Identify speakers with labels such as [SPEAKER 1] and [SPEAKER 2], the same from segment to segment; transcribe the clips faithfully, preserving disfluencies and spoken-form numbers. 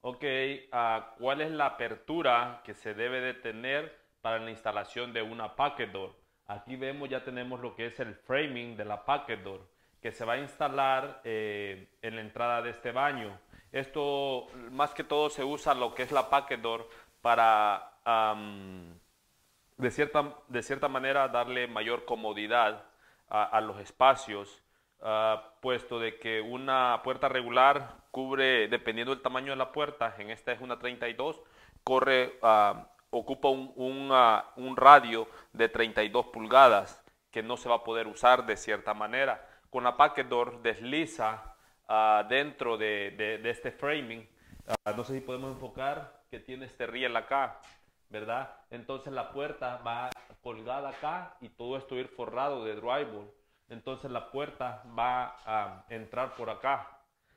[SPEAKER 1] Ok, ah, ¿cuál es la apertura que se debe de tener para la instalación de una packet door? Aquí vemos, ya tenemos lo que es el framing de la packet door, que se va a instalar eh, en la entrada de este baño. Esto, más que todo, se usa lo que es la packet door para, am, de cierta, de cierta manera, darle mayor comodidad a, a los espacios, uh, puesto de que una puerta regular cubre, dependiendo del tamaño de la puerta, en esta es una treinta y dos, corre, uh, ocupa un, un, uh, un radio de treinta y dos pulgadas que no se va a poder usar de cierta manera. Con la packet door desliza uh, dentro de, de, de este framing. Uh, no sé si podemos enfocar que tiene este riel acá, ¿verdad? Entonces la puerta va colgada acá y todo esto ir forrado de drywall. Entonces la puerta va a entrar por acá.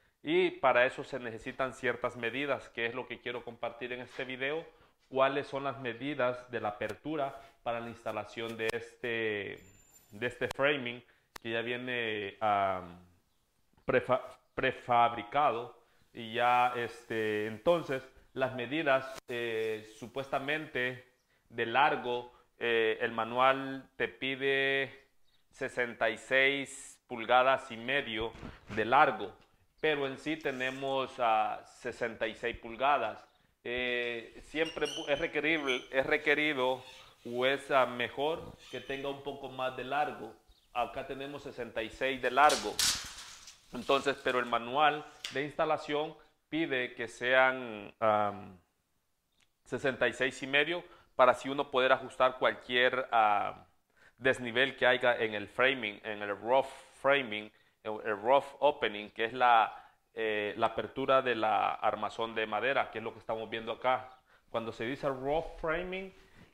[SPEAKER 1] Y para eso se necesitan ciertas medidas, que es lo que quiero compartir en este video. ¿Cuáles son las medidas de la apertura para la instalación de este, de este framing que ya viene um, prefa prefabricado? Y ya, este, entonces, las medidas eh, supuestamente de largo, eh, el manual te pide sesenta y seis pulgadas y medio de largo, pero en sí tenemos uh, sesenta y seis pulgadas. Eh, siempre es requerido, es requerido o es uh, mejor que tenga un poco más de largo. Acá tenemos sesenta y seis de largo. Entonces, pero el manual de instalación pide que sean um, sesenta y seis y medio para así uno poder ajustar cualquier uh, desnivel que haya en el framing, en el rough framing, el rough opening, que es la, eh, la apertura de la armazón de madera, que es lo que estamos viendo acá. Cuando se dice rough framing,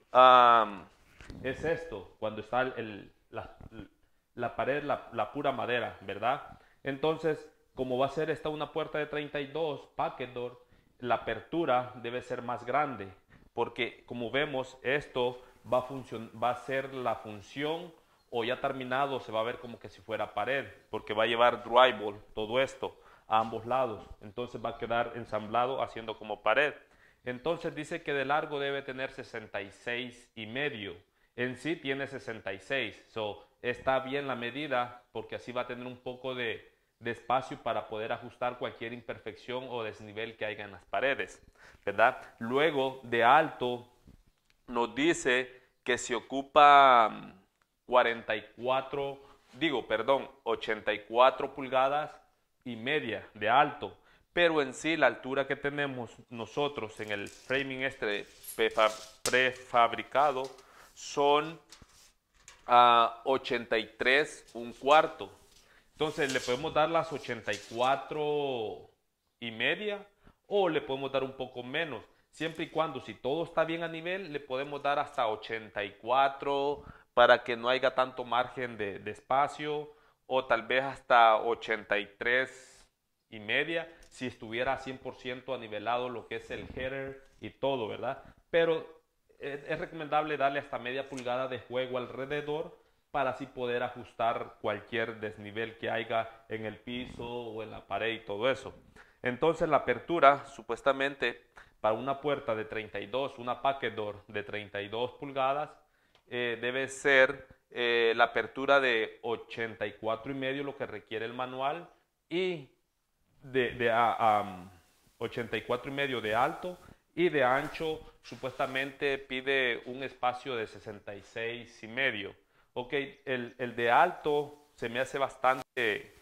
[SPEAKER 1] um, es esto, cuando está el, el, la, la pared, la, la pura madera, ¿verdad? Entonces, como va a ser esta una puerta de treinta y dos, packet door, la apertura debe ser más grande, porque como vemos, esto va a, va a ser la función, o ya terminado se va a ver como que si fuera pared, porque va a llevar drywall, todo esto, a ambos lados. Entonces va a quedar ensamblado haciendo como pared. Entonces dice que de largo debe tener sesenta y seis y medio. En sí tiene sesenta y seis. So, está bien la medida porque así va a tener un poco de, de espacio para poder ajustar cualquier imperfección o desnivel que haya en las paredes, ¿verdad? Luego de alto nos dice que se ocupa cuarenta y cuatro, digo, perdón, ochenta y cuatro pulgadas y media de alto, pero en sí la altura que tenemos nosotros en el framing este prefabricado son uh, ochenta y tres un cuarto. Entonces le podemos dar las ochenta y cuatro y media o le podemos dar un poco menos. Siempre y cuando, si todo está bien a nivel, le podemos dar hasta ochenta y cuatro para que no haya tanto margen de, de espacio, o tal vez hasta ochenta y tres y media si estuviera cien por ciento anivelado lo que es el header y todo, ¿verdad? Pero es, es recomendable darle hasta media pulgada de juego alrededor para así poder ajustar cualquier desnivel que haya en el piso o en la pared y todo eso. Entonces la apertura, supuestamente, para una puerta de treinta y dos, una packet door de treinta y dos pulgadas, eh, debe ser eh, la apertura de ochenta y cuatro y medio, lo que requiere el manual, y de, de a, um, ochenta y cuatro y medio de alto, y de ancho supuestamente pide un espacio de sesenta y seis y medio. Ok, el, el de alto se me hace bastante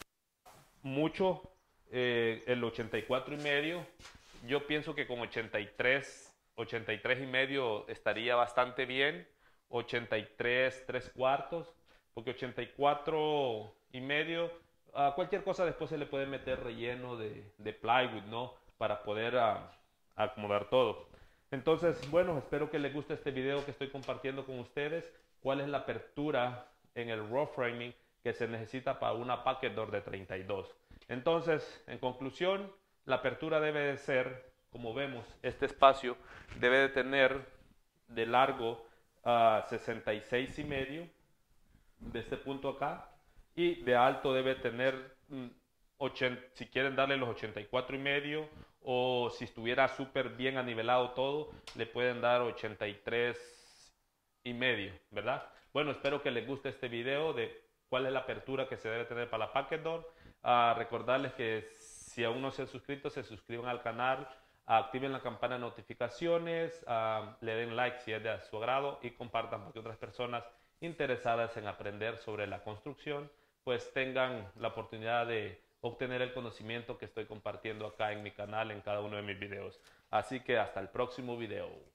[SPEAKER 1] mucho, eh, el ochenta y cuatro y medio. Yo pienso que con ochenta y tres, ochenta y tres y medio estaría bastante bien. ochenta y tres, tres cuartos, porque ochenta y cuatro y medio, a cualquier cosa después se le puede meter relleno de, de plywood, ¿no? Para poder uh, acomodar todo. Entonces, bueno, espero que les guste este video que estoy compartiendo con ustedes. ¿Cuál es la apertura en el raw framing que se necesita para una packet door de treinta y dos? Entonces, en conclusión, la apertura debe de ser, como vemos, este espacio debe de tener de largo uh, sesenta y seis y medio de este punto acá, y de alto debe tener mm, ochenta, si quieren darle los ochenta y cuatro y medio, o si estuviera súper bien anivelado todo, le pueden dar ochenta y tres y medio, ¿verdad? Bueno, espero que les guste este video de cuál es la apertura que se debe tener para la Packet Door. Uh, recordarles que si aún no se han suscrito, se suscriban al canal, activen la campana de notificaciones, uh, le den like si es de su agrado y compartan para que otras personas interesadas en aprender sobre la construcción pues tengan la oportunidad de obtener el conocimiento que estoy compartiendo acá en mi canal en cada uno de mis videos. Así que hasta el próximo video.